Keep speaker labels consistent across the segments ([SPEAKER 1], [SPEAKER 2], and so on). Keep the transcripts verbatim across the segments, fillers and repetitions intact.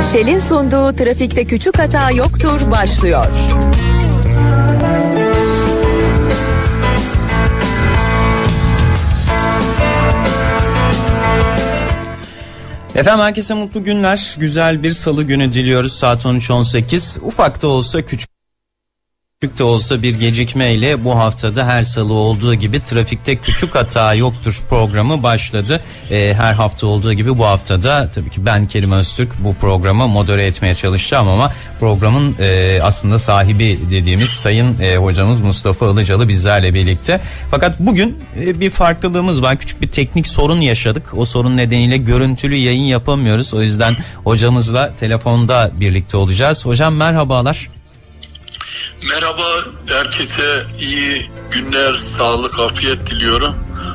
[SPEAKER 1] Shell'in sunduğu Trafikte Küçük Hata Yoktur başlıyor.
[SPEAKER 2] Efendim herkese mutlu günler. Güzel bir salı günü diliyoruz. Saat on üç on sekiz. Ufak da olsa küçük de olsa bir gecikmeyle bu haftada her salı olduğu gibi Trafikte Küçük Hata Yoktur programı başladı. Ee, her hafta olduğu gibi bu haftada tabii ki ben Kerim Öztürk bu programı modere etmeye çalışacağım ama programın e, aslında sahibi dediğimiz sayın e, hocamız Mustafa Ilıcalı bizlerle birlikte. Fakat bugün e, bir farklılığımız var. Küçük bir teknik sorun yaşadık. O sorun nedeniyle görüntülü yayın yapamıyoruz. O yüzden hocamızla telefonda birlikte olacağız. Hocam merhabalar.
[SPEAKER 3] Merhaba, herkese iyi günler, sağlık, afiyet diliyorum.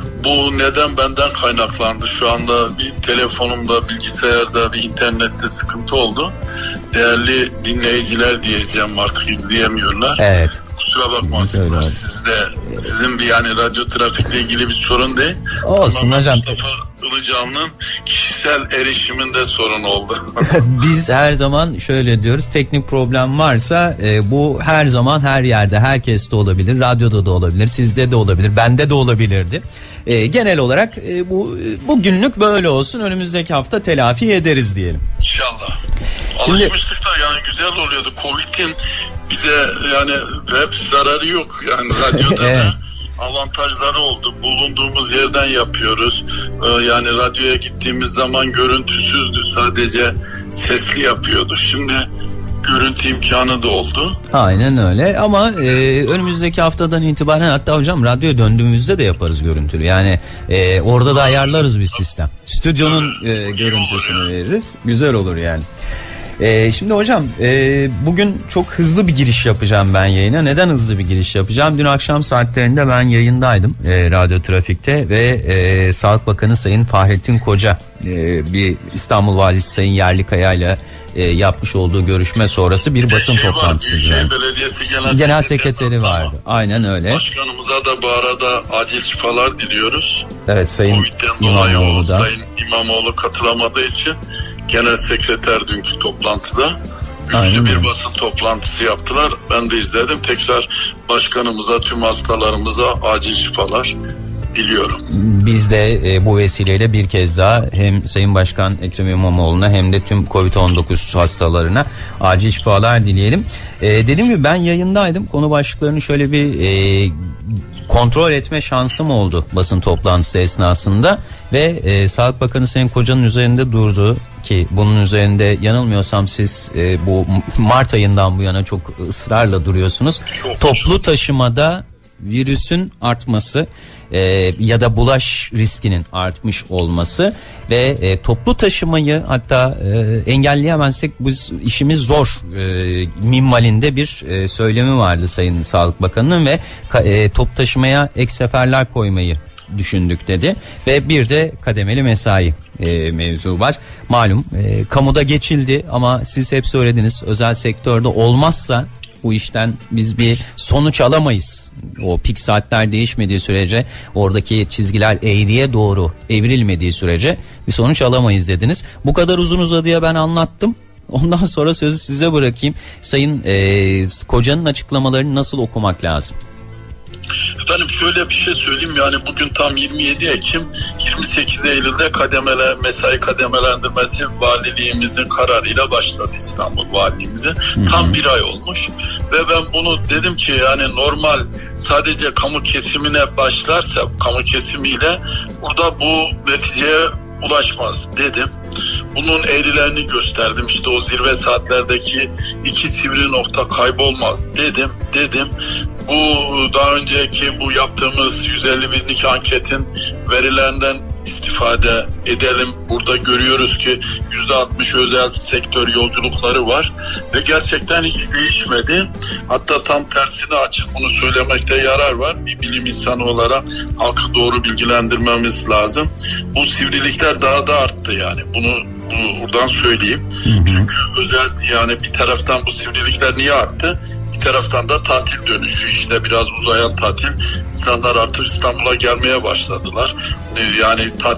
[SPEAKER 3] Bu neden benden kaynaklandı. Şu anda bir telefonumda, bilgisayarda, bir internette sıkıntı oldu. Değerli dinleyiciler diyeceğim, artık izleyemiyorlar.
[SPEAKER 2] Evet.
[SPEAKER 3] Kusura bakmasınlar. Sizde, sizin bir yani radyo trafikle ilgili bir sorun değil.
[SPEAKER 2] Olsun
[SPEAKER 3] Tamamen
[SPEAKER 2] hocam.
[SPEAKER 3] Mustafa Ilıcalı'nın kişisel erişiminde sorun oldu.
[SPEAKER 2] Biz her zaman şöyle diyoruz, teknik problem varsa e, bu her zaman her yerde, herkeste olabilir, radyoda da olabilir, sizde de olabilir, bende de olabilirdi. E, genel olarak e, bu bugünlük böyle olsun, önümüzdeki hafta telafi ederiz diyelim.
[SPEAKER 3] İnşallah. Şimdi, alışmıştık da yani güzel oluyordu. Covid'in bize yani hep zararı yok yani radyoda
[SPEAKER 2] evet.
[SPEAKER 3] da avantajları oldu. Bulunduğumuz yerden yapıyoruz. Ee, yani radyoya gittiğimiz zaman görüntüsüzdü. Sadece sesli yapıyordu. Şimdi görüntü imkanı da oldu.
[SPEAKER 2] Aynen öyle ama e, önümüzdeki haftadan itibaren hatta hocam radyoya döndüğümüzde de yaparız görüntülü. Yani e, orada da ayarlarız bir sistem. Stüdyonun e, görüntüsünü veririz. Güzel olur yani. Ee, şimdi hocam e, bugün çok hızlı bir giriş yapacağım ben yayına. Neden hızlı bir giriş yapacağım? Dün akşam saatlerinde ben yayındaydım e, Radyo Trafik'te ve e, Sağlık Bakanı Sayın Fahrettin Koca e, bir İstanbul Valisi Sayın Yerlikaya ile e, yapmış olduğu görüşme sonrası bir basın
[SPEAKER 3] şey
[SPEAKER 2] toplantısı.
[SPEAKER 3] Büyükşehir Belediyesi Genel,
[SPEAKER 2] Genel
[SPEAKER 3] Sekreteri,
[SPEAKER 2] Sekreteri vardı. Tamam. Aynen öyle.
[SPEAKER 3] Başkanımıza da bu arada acil şifalar diliyoruz.
[SPEAKER 2] Evet, Sayın
[SPEAKER 3] Covid'den dolayı o Sayın İmamoğlu katılamadığı için Genel Sekreter dünkü toplantıda üçlü bir basın toplantısı yaptılar. Ben de izledim. Tekrar başkanımıza, tüm hastalarımıza acil şifalar diliyorum. Biz
[SPEAKER 2] de e, bu vesileyle bir kez daha hem Sayın Başkan Ekrem İmamoğlu'na hem de tüm kovid on dokuz hastalarına acil şifalar dileyelim. E, dediğim gibi ben yayındaydım. Konu başlıklarını şöyle bir e, kontrol etme şansım oldu basın toplantısı esnasında ve e, Sağlık Bakanı Sayın Koca'nın üzerinde durduğu, ki bunun üzerinde yanılmıyorsam siz e, bu Mart ayından bu yana çok ısrarla duruyorsunuz. Çok Toplu çok. taşımada virüsün artması e, ya da bulaş riskinin artmış olması ve e, toplu taşımayı hatta e, engelleyemezsek biz işimiz zor e, minvalinde bir e, söylemi vardı Sayın Sağlık Bakanı'nın ve e, toplu taşımaya ek seferler koymayı düşündük dedi ve bir de kademeli mesai e, mevzu var. Malum e, kamuda geçildi ama siz hep söylediniz, özel sektörde olmazsa bu işten biz bir sonuç alamayız. O pik saatler değişmediği sürece, oradaki çizgiler eğriye doğru evrilmediği sürece bir sonuç alamayız dediniz. Bu kadar uzun uzadıya ben anlattım. Ondan sonra sözü size bırakayım. Sayın e, Koca'nın açıklamalarını nasıl okumak lazım?
[SPEAKER 3] Efendim şöyle bir şey söyleyeyim, yani bugün tam yirmi yedi Ekim, yirmi sekiz Eylül'de kademele mesai kademelendirmesi valiliğimizin kararıyla başladı, İstanbul Valiliğimizin. Hı-hı. Tam bir ay olmuş ve ben bunu dedim ki yani normal sadece kamu kesimine başlarsa, kamu kesimiyle burada bu neticeye ulaşmaz dedim. Bunun eğrilerini gösterdim. İşte o zirve saatlerdeki iki sivri nokta kaybolmaz dedim dedim. Bu daha önceki bu yaptığımız yüz elli binlik anketin verilerinden istifade edelim. Burada görüyoruz ki yüzde altmış özel sektör yolculukları var ve gerçekten hiç değişmedi. Hatta tam tersine açık, bunu söylemekte yarar var. Bir bilim insanı olarak halkı doğru bilgilendirmemiz lazım. Bu sivrilikler daha da arttı yani. Bunu, bunu buradan söyleyeyim. Hı hı. Çünkü özel yani bir taraftan bu sivrilikler niye arttı? Bir taraftan da tatil dönüşü, işte biraz uzayan tatil. İnsanlar artık İstanbul'a gelmeye başladılar. Yani tatil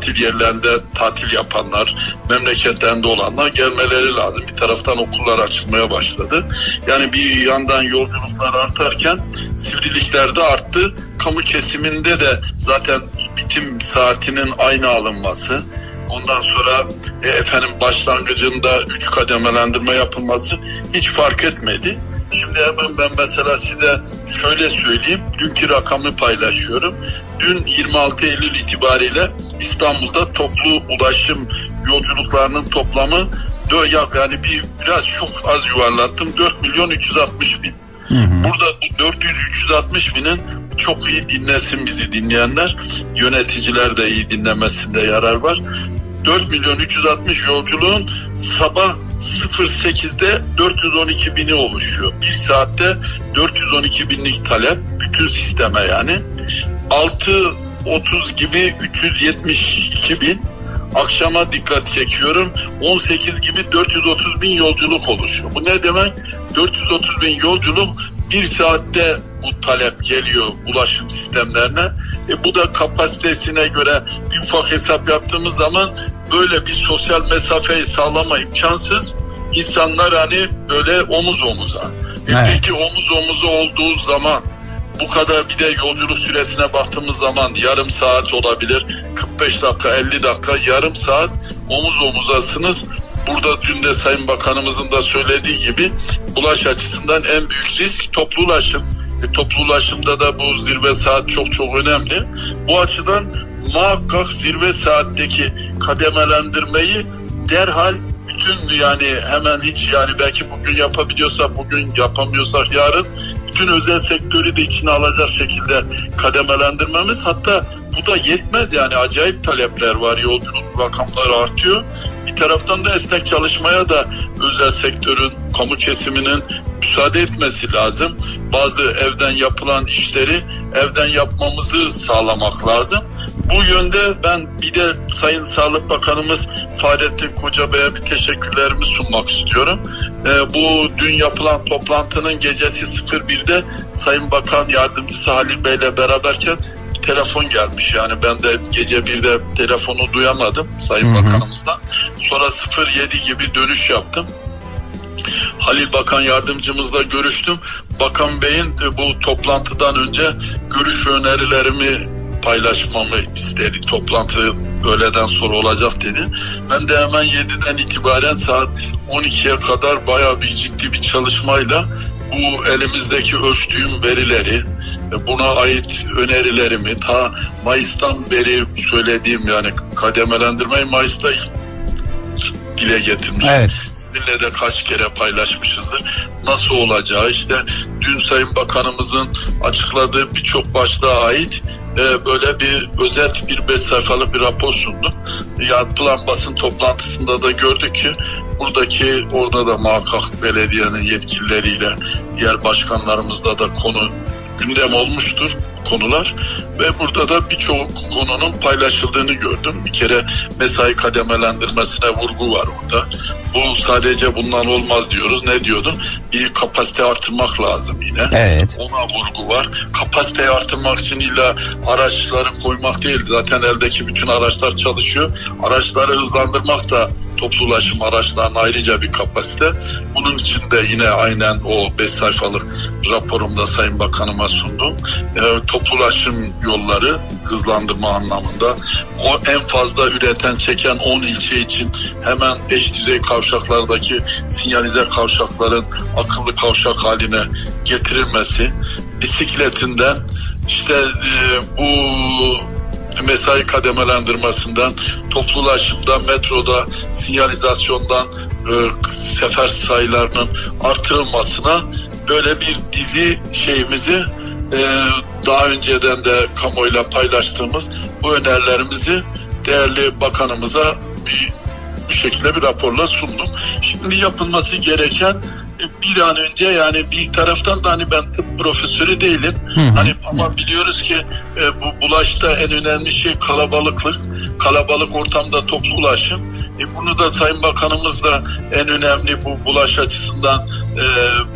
[SPEAKER 3] tatil yerlerinde tatil yapanlar, memleketlerinde olanlar gelmeleri lazım. Bir taraftan okullar açılmaya başladı. Yani bir yandan yolculuklar artarken sivrilikler de arttı. Kamu kesiminde de zaten bitim saatinin aynı alınması, ondan sonra e, efendim başlangıcında üç kademelendirme yapılması hiç fark etmedi. Şimdi hemen ben mesela size şöyle söyleyeyim. Dünkü rakamı paylaşıyorum. Dün yirmi altı Eylül itibariyle İstanbul'da toplu ulaşım yolculuklarının toplamı yani bir biraz çok az yuvarlattım. dört milyon üç yüz altmış bin. Hı hı. Burada bu dört yüz üç yüz altmış binin çok iyi dinlesin bizi dinleyenler. Yöneticiler de iyi dinlemesinde yarar var. dört milyon üç yüz altmış yolculuğun sabah sıfır sekizde dört yüz on iki bini oluşuyor. Bir saatte dört yüz on iki binlik talep bütün sisteme yani. altı otuz gibi üç yüz yetmiş iki bin. Akşama dikkat çekiyorum. on sekiz gibi dört yüz otuz bin yolculuk oluşuyor. Bu ne demek? dört yüz otuz bin yolculuk bir saatte bu talep geliyor ulaşım sistemlerine. E bu da kapasitesine göre bir ufak hesap yaptığımız zaman böyle bir sosyal mesafeyi sağlama imkansız. İnsanlar hani böyle omuz omuza. E evet. Peki omuz omuza olduğu zaman bu kadar bir de yolculuk süresine baktığımız zaman yarım saat olabilir, kırk beş dakika, elli dakika, yarım saat omuz omuzasınız. Burada dün de Sayın Bakanımızın da söylediği gibi ulaş açısından en büyük risk toplu ulaşım. E, toplu ulaşımda da bu zirve saat çok çok önemli. Bu açıdan muhakkak zirve saatteki kademelendirmeyi derhal bütün yani hemen hiç yani belki bugün yapabiliyorsak bugün yapamıyorsak yarın bütün özel sektörü de içine alacak şekilde kademelendirmemiz, hatta bu da yetmez yani acayip talepler var, yolculuk rakamları artıyor. Bir taraftan da esnek çalışmaya da özel sektörün, kamu kesiminin müsaade etmesi lazım. Bazı evden yapılan işleri evden yapmamızı sağlamak lazım. Bu yönde ben bir de Sayın Sağlık Bakanımız Fahrettin Kocabey'e bir teşekkürlerimi sunmak istiyorum. Ee, bu dün yapılan toplantının gecesi sıfır birde Sayın Bakan Yardımcısı Halil Bey'le beraberken telefon gelmiş. Yani ben de gece birde telefonu duyamadım Sayın hı hı. Bakanımızdan. Sonra sıfır yedi gibi dönüş yaptım. Halil Bakan Yardımcımızla görüştüm. Bakan Bey'in bu toplantıdan önce görüş önerilerimi paylaşmamı istedi. Toplantı öğleden sonra olacak dedi. Ben de hemen yediden itibaren saat on ikiye kadar bayağı bir ciddi bir çalışmayla bu elimizdeki ölçtüğüm verileri, buna ait önerilerimi ta Mayıs'tan beri söylediğim yani kademelendirmeyi Mayıs'ta dile getirmişiz. Evet. Sizinle de kaç kere paylaşmışızdır. Nasıl olacağı işte dün Sayın Bakanımızın açıkladığı birçok başlığa ait e, böyle bir özet bir beş sayfalık bir rapor sundum. Yapılan basın toplantısında da gördük ki buradaki orada da muhakkak belediyenin yetkilileriyle diğer başkanlarımızla da konu gündem olmuştur konular ve burada da birçok konunun paylaşıldığını gördüm. Bir kere mesai kademelendirmesine vurgu var orada. Bu sadece bundan olmaz diyoruz. Ne diyordun? Bir kapasite artırmak lazım yine. Evet. Ona vurgu var. Kapasiteyi artırmak için illa araçları koymak değil. Zaten eldeki bütün araçlar çalışıyor. Araçları hızlandırmak da toplu ulaşım araçlarının ayrıca bir kapasite. Bunun için de yine aynen o beş sayfalık raporumda Sayın Bakanıma sundum. E, toplu ulaşım yolları hızlandırma anlamında o en fazla üreten çeken on ilçe için hemen eş düzey kavşaklardaki sinyalize kavşakların akıllı kavşak haline getirilmesi, bisikletinden işte e, bu mesai kademelendirmesinden, toplu ulaşımda, metroda, sinyalizasyondan e, sefer sayılarının artırılmasına böyle bir dizi şeyimizi e, daha önceden de kamuoyuyla paylaştığımız bu önerilerimizi değerli bakanımıza bir, bir şekilde bir raporla sunduk. Şimdi yapılması gereken bir an önce yani bir taraftan da hani ben tıp profesörü değilim. Hı hı. Hani ama biliyoruz ki e, bu bulaşta en önemli şey kalabalıklık. Kalabalık ortamda toplu ulaşım. E, bunu da Sayın Bakanımız da en önemli bu bulaş açısından e,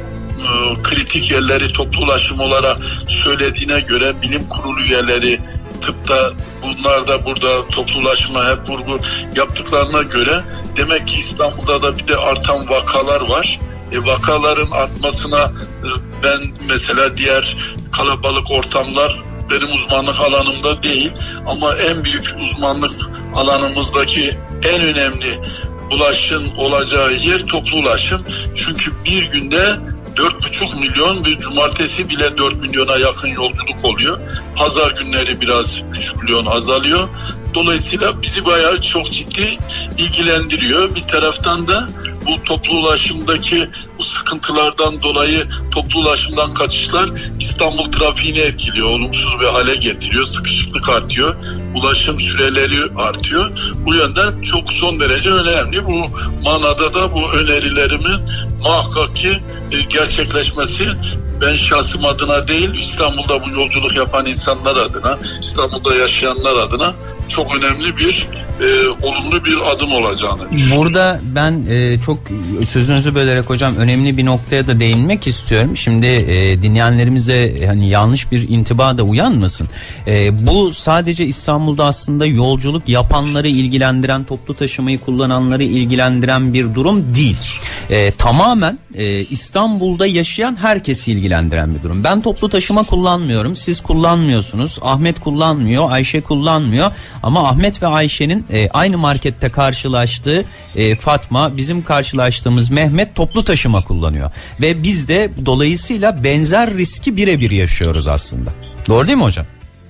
[SPEAKER 3] e, kritik yerleri toplu ulaşım olarak söylediğine göre bilim kurulu üyeleri tıpta bunlar da burada toplu ulaşıma hep vurgu yaptıklarına göre demek ki İstanbul'da da bir de artan vakalar var. E, vakaların artmasına e, ben mesela diğer kalabalık ortamlar benim uzmanlık alanımda değil ama en büyük uzmanlık alanımızdaki en önemli ulaşım olacağı yer toplu ulaşım. Çünkü bir günde dört buçuk milyon ve cumartesi bile dört milyona yakın yolculuk oluyor. Pazar günleri biraz üç milyon azalıyor. Dolayısıyla bizi bayağı çok ciddi ilgilendiriyor. Bir taraftan da bu toplu ulaşımdaki bu sıkıntılardan dolayı toplu ulaşımdan kaçışlar İstanbul trafiğini etkiliyor, olumsuz bir hale getiriyor, sıkışıklık artıyor, ulaşım süreleri artıyor. Bu yönden çok son derece önemli. Bu manada da bu önerilerimin muhakkak ki gerçekleşmesi ben şahsım adına değil, İstanbul'da bu yolculuk yapan insanlar adına, İstanbul'da yaşayanlar adına çok önemli bir e, olumlu bir adım olacağını düşünüyorum.
[SPEAKER 2] Burada ben e, çok sözünüzü bölerek hocam önemli bir noktaya da değinmek istiyorum. Şimdi e, dinleyenlerimize hani yanlış bir intiba da uyanmasın. E, bu sadece İstanbul'da aslında yolculuk yapanları ilgilendiren, toplu taşımayı kullananları ilgilendiren bir durum değil. E, tamamen e, İstanbul'da yaşayan herkesi ilgilendiren bir durum. Ben toplu taşıma kullanmıyorum, siz kullanmıyorsunuz, Ahmet kullanmıyor, Ayşe kullanmıyor. Ama Ahmet ve Ayşe'nin e, aynı markette karşılaştığı e, Fatma, bizim karşılaştığımız Mehmet toplu taşıma kullanıyor. Ve biz de dolayısıyla benzer riski birebir yaşıyoruz aslında. Doğru değil mi hocam?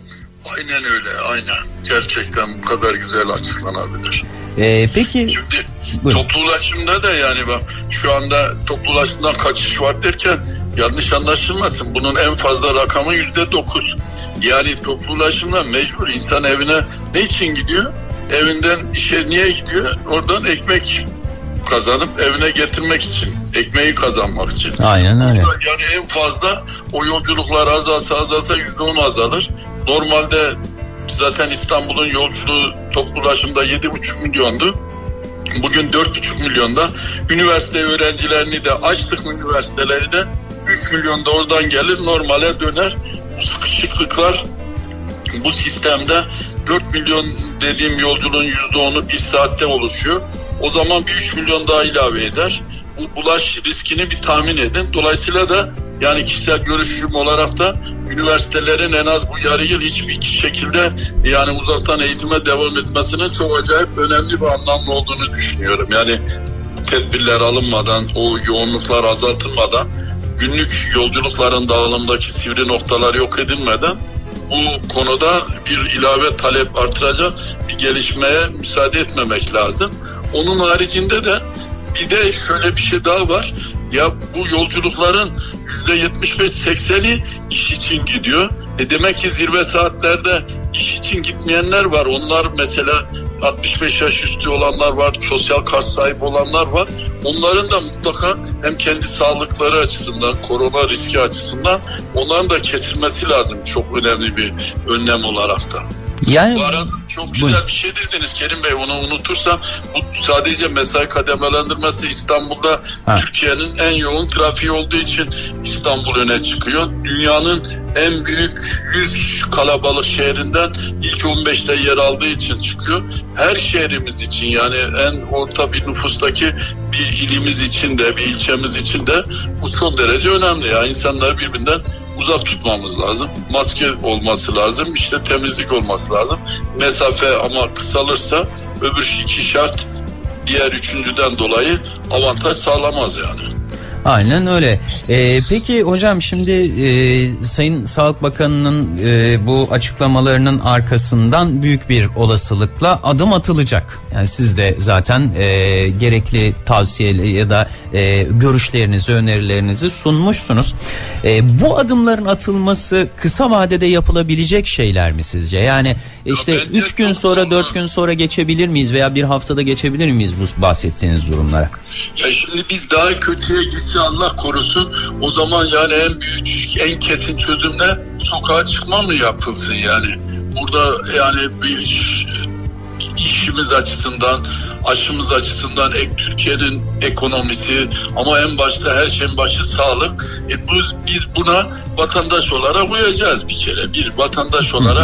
[SPEAKER 3] Aynen öyle, aynen. Gerçekten bu kadar güzel açıklanabilir.
[SPEAKER 2] Ee, peki.
[SPEAKER 3] Şimdi
[SPEAKER 2] buyurun.
[SPEAKER 3] Toplu ulaşımda da yani bak şu anda toplu ulaşımdan kaçış var derken yanlış anlaşılmasın. Bunun en fazla rakamı yüzde dokuz. Yani toplu ulaşımda mecbur insan evine ne için gidiyor? Evinden işe niye gidiyor? Oradan ekmek kazanıp evine getirmek için, ekmeği kazanmak için.
[SPEAKER 2] Aynen öyle.
[SPEAKER 3] Yani en fazla o yolculuklar azalsa azalsa yüzde on azalır. Normalde zaten İstanbul'un yolculuğu toplu ulaşımda yedi buçuk milyondu. Bugün dört buçuk milyonda. Üniversite öğrencilerini de açtık, üniversiteleri de üç milyonda oradan gelir, normale döner. Bu sıkışıklıklar bu sistemde dört milyon dediğim yolculuğun yüzde onu bir saatte oluşuyor. O zaman bir üç milyon daha ilave eder. Bu bulaş riskini bir tahmin edin. Dolayısıyla da yani kişisel görüşüm olarak da üniversitelerin en az bu yarı yıl hiçbir şekilde yani uzaktan eğitime devam etmesinin çok acayip önemli bir anlamlı olduğunu düşünüyorum. Yani bu tedbirler alınmadan, o yoğunluklar azaltılmadan, günlük yolculukların dağılımdaki sivri noktalar yok edilmeden bu konuda bir ilave talep artıracak bir gelişmeye müsaade etmemek lazım. Onun haricinde de bir de şöyle bir şey daha var. Ya bu yolculukların yüzde yetmiş beş sekseni iş için gidiyor. E demek ki zirve saatlerde iş için gitmeyenler var. Onlar mesela altmış beş yaş üstü olanlar var, sosyal kart sahibi olanlar var. Onların da mutlaka hem kendi sağlıkları açısından, korona riski açısından onların da kesilmesi lazım. Çok önemli bir önlem olarak da. Yani bu arada çok güzel buyurun. Bir şey dediniz Kerim Bey, onu unutursam bu sadece mesai kademelendirmesi İstanbul'da ha. Türkiye'nin en yoğun trafiği olduğu için İstanbul öne çıkıyor. Dünyanın en büyük yüz kalabalık şehrinden ilk on beşte yer aldığı için çıkıyor. Her şehrimiz için yani en orta bir nüfustaki bir ilimiz için de bir ilçemiz için de bu son derece önemli. Yani insanları birbirinden uzak tutmamız lazım. Maske olması lazım. İşte temizlik olması lazım. Mesafe ama kısalırsa öbür iki şart diğer üçüncüden dolayı avantaj sağlamaz yani.
[SPEAKER 2] Aynen öyle. Ee, peki hocam şimdi e, Sayın Sağlık Bakanı'nın e, bu açıklamalarının arkasından büyük bir olasılıkla adım atılacak. Yani siz de zaten e, gerekli tavsiye ya da e, görüşlerinizi, önerilerinizi sunmuşsunuz. E, bu adımların atılması kısa vadede yapılabilecek şeyler mi sizce? Yani işte üç gün sonra, dört gün sonra geçebilir miyiz veya bir haftada geçebilir miyiz bu bahsettiğiniz durumlara?
[SPEAKER 3] Ya şimdi biz daha kötüye gitse Allah korusun, o zaman yani en büyük, en kesin çözümle sokağa çıkma mı yapılsın yani? Burada yani bir iş, işimiz açısından, aşımız açısından, ek Türkiye'nin ekonomisi ama en başta her şeyin başı sağlık. E biz, biz buna vatandaş olarak uyacağız bir kere. Bir vatandaş olarak biz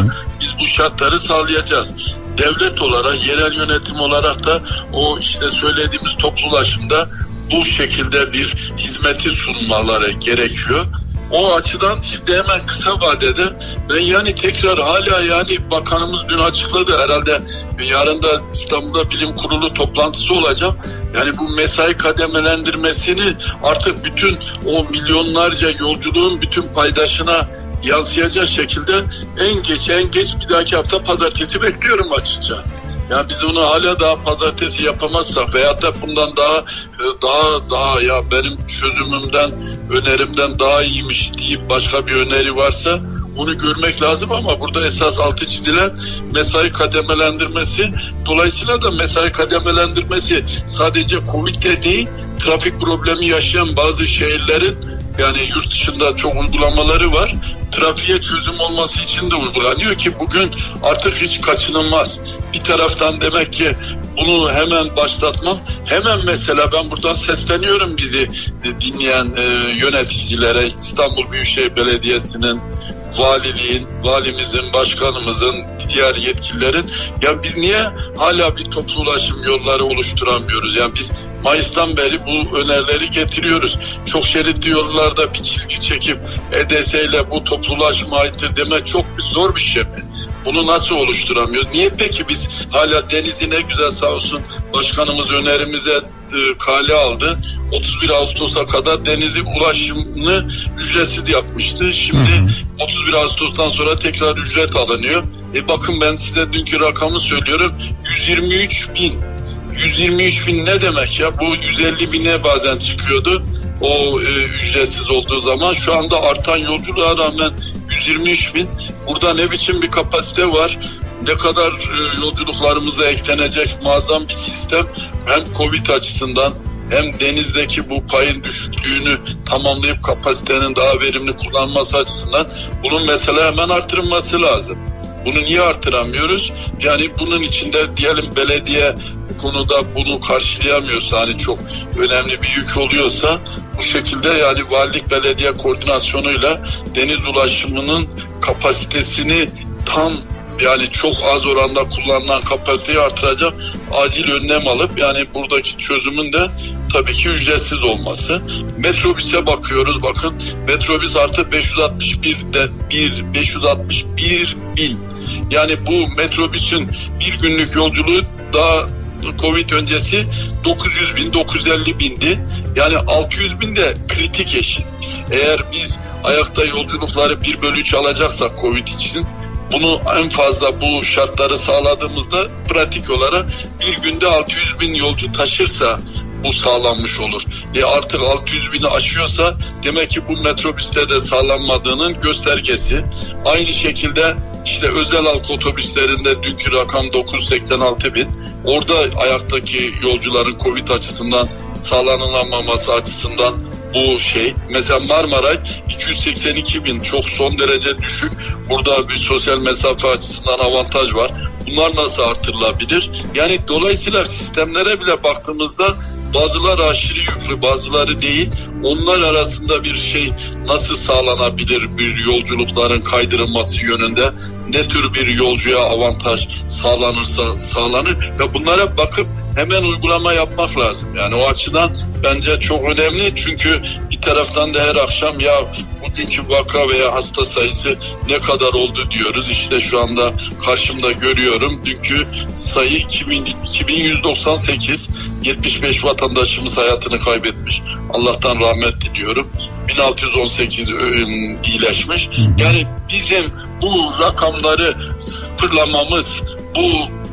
[SPEAKER 3] biz bu şartları sağlayacağız. Devlet olarak, yerel yönetim olarak da o işte söylediğimiz toplu ulaşımda bu şekilde bir hizmeti sunmaları gerekiyor. O açıdan şimdi hemen kısa vadede ben yani tekrar hala yani bakanımız dün açıkladı herhalde yarın da İstanbul'da bilim kurulu toplantısı olacak. Yani bu mesai kademelendirmesini artık bütün o milyonlarca yolculuğun bütün paydaşına yansıyacak şekilde en geç en geç bir dahaki hafta pazartesi bekliyorum açıkça. Ya biz onu hala daha pazartesi yapamazsak veyahut da bundan daha daha daha ya benim çözümümden, önerimden daha iyiymiş deyip başka bir öneri varsa onu görmek lazım ama burada esas altı çizilen mesai kademelendirmesi. Dolayısıyla da mesai kademelendirmesi sadece Covid'de değil, trafik problemi yaşayan bazı şehirlerin yani yurt dışında çok uygulamaları var. Trafiğe çözüm olması için de uygulanıyor ki bugün artık hiç kaçınılmaz. Bir taraftan demek ki bunu hemen başlatmak, hemen mesela ben buradan sesleniyorum bizi dinleyen e, yöneticilere, İstanbul Büyükşehir Belediyesi'nin, valiliğin, valimizin, başkanımızın, diğer yetkililerin ya biz niye hala bir toplu ulaşım yolları oluşturamıyoruz? Yani biz Mayıs'tan beri bu önerileri getiriyoruz. Çok şeritli yollarda bir çizgi çekip E D S ile bu toplu ulaşıma aittir demek çok bir zor bir şey mi? Bunu nasıl oluşturamıyoruz? Niye peki biz hala denizi ne güzel sağ olsun başkanımız önerimize e, kale aldı. otuz bir Ağustos'a kadar denizi ulaşımını ücretsiz yapmıştı. Şimdi hı hı. otuz bir Ağustos'tan sonra tekrar ücret alınıyor. E bakın ben size dünkü rakamı söylüyorum. yüz yirmi üç bin. yüz yirmi üç bin ne demek ya? Bu yüz elli bine bazen çıkıyordu. O e, ücretsiz olduğu zaman şu anda artan yolculuğa rağmen yüz yirmi üç bin. Burada ne biçim bir kapasite var? Ne kadar e, yolculuklarımıza eklenecek muazzam bir sistem. Hem Covid açısından hem denizdeki bu payın düşüklüğünü tamamlayıp kapasitenin daha verimli kullanması açısından bunun mesela hemen artırılması lazım. Bunu niye artıramıyoruz? Yani bunun içinde diyelim belediye bu konuda bunu karşılayamıyorsa hani çok önemli bir yük oluyorsa bu şekilde yani valilik belediye koordinasyonuyla deniz ulaşımının kapasitesini tam yani çok az oranda kullanılan kapasiteyi artıracak acil önlem alıp yani buradaki çözümün de tabii ki ücretsiz olması. Metrobüse bakıyoruz bakın metrobüs artı beş yüz altmış bir de bir beş yüz altmış bir bin. Yani bu metrobüsün bir günlük yolculuğu daha Covid öncesi dokuz yüz bin dokuz yüz elli bindi. Yani altı yüz bin de kritik eşit. Eğer biz ayakta yolculukları bir bölü üç alacaksak Covid için bunu en fazla bu şartları sağladığımızda pratik olarak bir günde altı yüz bin yolcu taşırsa bu sağlanmış olur. E artık altı yüz bini aşıyorsa demek ki bu metrobüste de sağlanmadığının göstergesi. Aynı şekilde işte özel halk otobüslerinde dünkü rakam dokuz yüz seksen altı bin. Orada ayaktaki yolcuların Covid açısından sağlanılamaması açısından bu şey. Mesela Marmaray iki yüz seksen iki bin çok son derece düşük. Burada bir sosyal mesafe açısından avantaj var. Bunlar nasıl artırılabilir? Yani dolayısıyla sistemlere bile baktığımızda bazıları aşırı yüklü, bazıları değil. Onlar arasında bir şey nasıl sağlanabilir bir yolculukların kaydırılması yönünde? Ne tür bir yolcuya avantaj sağlanırsa sağlanır ve bunlara bakıp hemen uygulama yapmak lazım. Yani o açıdan bence çok önemli çünkü bir taraftan da her akşam ya bugünkü vaka veya hasta sayısı ne kadar oldu diyoruz. İşte şu anda karşımda görüyorum. Dünkü sayı iki bin, iki bin yüz doksan sekiz, yetmiş beş vatandaşımız hayatını kaybetmiş. Allah'tan rahmet diliyorum. bin altı yüz on sekiz iyileşmiş. Yani bizim bu rakamları sıfırlamamız, bu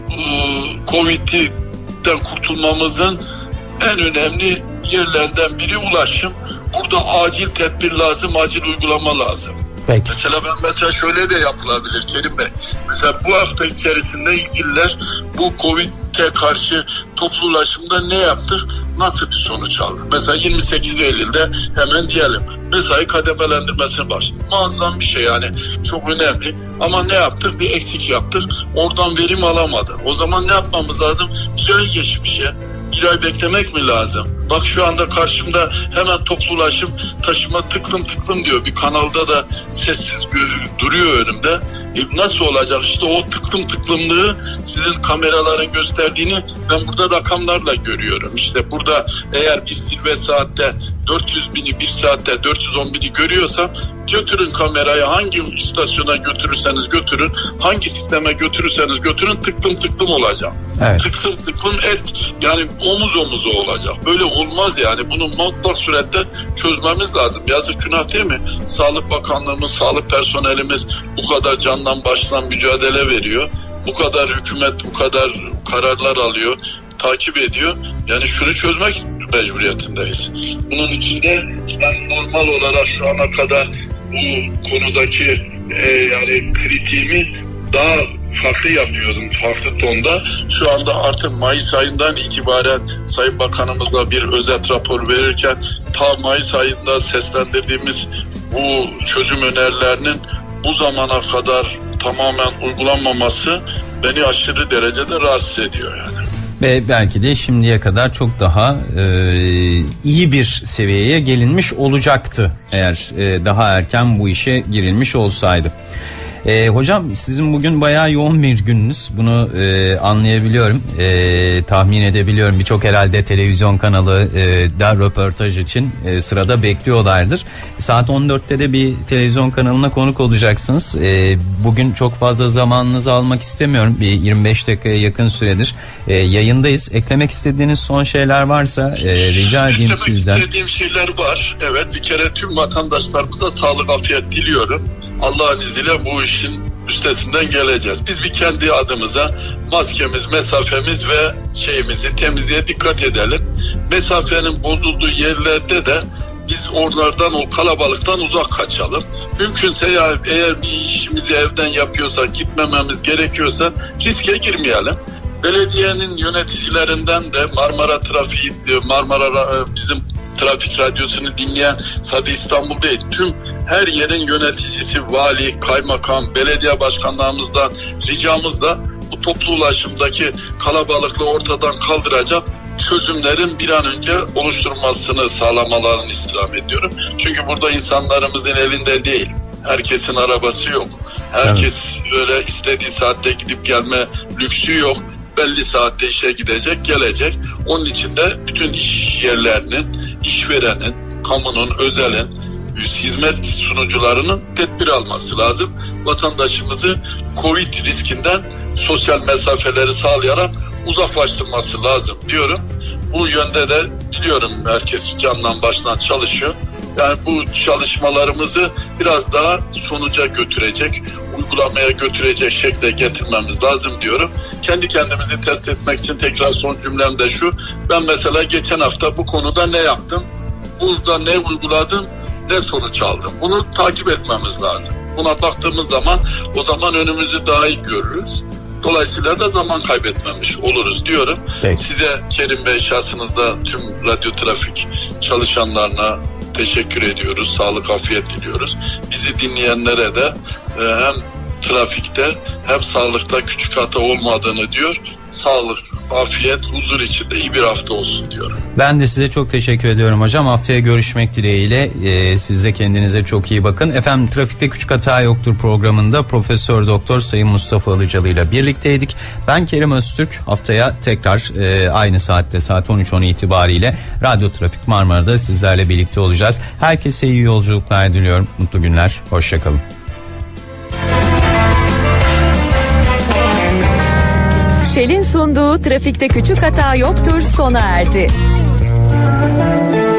[SPEAKER 3] Covid'den kurtulmamızın en önemli yerlerden biri ulaşım. Burada acil tedbir lazım, acil uygulama lazım.
[SPEAKER 2] Peki.
[SPEAKER 3] Mesela ben mesela şöyle de yapılabilir Kerim Bey. Mesela bu hafta içerisinde ilgililer bu Covid'e karşı toplu ulaşımda ne yaptık? Nasıl bir sonuç aldık? Mesela yirmi sekiz Eylül'de hemen diyelim mesai kademelendirmesine başladık. Muazzam bir şey yani çok önemli. Ama ne yaptık? Bir eksik yaptık. Oradan verim alamadık. O zaman ne yapmamız lazım? Bir ay geçmişe. Bir ay beklemek mi lazım? Bak şu anda karşımda hemen toplu ulaşım taşıma tıklım tıklım diyor. Bir kanalda da sessiz duruyor önümde. E nasıl olacak? İşte o tıklım tıklımlığı sizin kameraların gösterdiğini ben burada rakamlarla görüyorum. İşte burada eğer bir zirve saatte dört yüz bini, bir saatte dört yüz on bini görüyorsam, götürün kamerayı, hangi istasyona götürürseniz götürün, hangi sisteme götürürseniz götürün, tıklım tıklım olacak. Evet. Tıklım tıklım et, yani omuz omuza olacak. Böyle olmaz yani. Bunu mutlak surette çözmemiz lazım. Yazık, günah değil mi? Sağlık Bakanlığımız, sağlık personelimiz bu kadar candan baştan mücadele veriyor. Bu kadar hükümet bu kadar kararlar alıyor, takip ediyor. Yani şunu çözmek mecburiyetindeyiz. Bunun içinde ben normal olarak şu ana kadar bu konudaki e, yani kritiğimi daha farklı yapıyordum, farklı tonda. Şu anda artık Mayıs ayından itibaren Sayın Bakanımızla bir özet rapor verirken ta Mayıs ayında seslendirdiğimiz bu çözüm önerilerinin bu zamana kadar tamamen uygulanmaması beni aşırı derecede rahatsız ediyor yani.
[SPEAKER 2] Ve belki de şimdiye kadar çok daha e, iyi bir seviyeye gelinmiş olacaktı eğer e, daha erken bu işe girilmiş olsaydı. E, hocam sizin bugün bayağı yoğun bir gününüz, bunu e, anlayabiliyorum, e, tahmin edebiliyorum. Birçok herhalde televizyon kanalı e, da röportaj için e, sırada bekliyorlardır. Saat on dörtte de bir televizyon kanalına konuk olacaksınız. E, bugün çok fazla zamanınızı almak istemiyorum, bir yirmi beş dakikaya yakın süredir e, yayındayız. Eklemek istediğiniz son şeyler varsa e, rica edeyim
[SPEAKER 3] Eklemek
[SPEAKER 2] sizden.
[SPEAKER 3] Eklemek istediğim şeyler var. Evet, bir kere tüm vatandaşlarımıza sağlık, afiyet diliyorum. Allah'ın izniyle bu işin üstesinden geleceğiz. Biz bir kendi adımıza maskemiz, mesafemiz ve şeyimizi, temizliğe dikkat edelim. Mesafenin bozulduğu yerlerde de biz oralardan, o kalabalıktan uzak kaçalım. Mümkünse ya eğer bir işimizi evden yapıyorsak, gitmememiz gerekiyorsa riske girmeyelim. Belediyenin yöneticilerinden de Marmara Trafiği, Marmara bizim trafik radyosunu dinleyen sadece İstanbul değil, tüm her yerin yöneticisi, vali, kaymakam, belediye başkanlarımızdan ricamız da bu toplu ulaşımdaki kalabalıklığı ortadan kaldıracak çözümlerin bir an önce oluşturulmasını sağlamalarını istirham ediyorum. Çünkü burada insanlarımızın elinde değil. Herkesin arabası yok. Herkes evet. öyle istediği saatte gidip gelme lüksü yok. Belli saatte işe gidecek, gelecek. Onun için de bütün iş yerlerinin, işverenin, kamunun, özelin, hizmet sunucularının tedbir alması lazım. Vatandaşımızı Covid riskinden sosyal mesafeleri sağlayarak uzaklaştırması lazım diyorum. Bu yönde de biliyorum herkes candan baştan çalışıyor. Yani bu çalışmalarımızı biraz daha sonuca götürecek, uygulamaya götürecek şekle getirmemiz lazım diyorum. Kendi kendimizi test etmek için tekrar son cümlem de şu. Ben mesela geçen hafta bu konuda ne yaptım? Burada ne uyguladım? Ne sonuç aldım? Bunu takip etmemiz lazım. Buna baktığımız zaman o zaman önümüzü daha iyi görürüz. Dolayısıyla da zaman kaybetmemiş oluruz diyorum. Peki. Size Kerim Bey şahsınızda tüm radyo trafik çalışanlarına teşekkür ediyoruz. Sağlık, afiyet diliyoruz. Bizi dinleyenlere de e, hem trafikte hem sağlıkta küçük hata olmadığını diyor. Sağlık, afiyet, huzur içinde iyi bir hafta olsun diyorum.
[SPEAKER 2] Ben de size çok teşekkür ediyorum hocam. Haftaya görüşmek dileğiyle. Ee, siz de kendinize çok iyi bakın. Efendim, Trafikte Küçük Hata Yoktur programında Profesör Doktor Sayın Mustafa Ilıcalı ile birlikteydik. Ben Kerim Öztürk. Haftaya tekrar e, aynı saatte saat on üç on itibariyle Radyo Trafik Marmara'da sizlerle birlikte olacağız. Herkese iyi yolculuklar diliyorum. Mutlu günler. Hoşçakalın.
[SPEAKER 1] Shell'in sunduğu Trafikte Küçük Hata Yoktur sona erdi.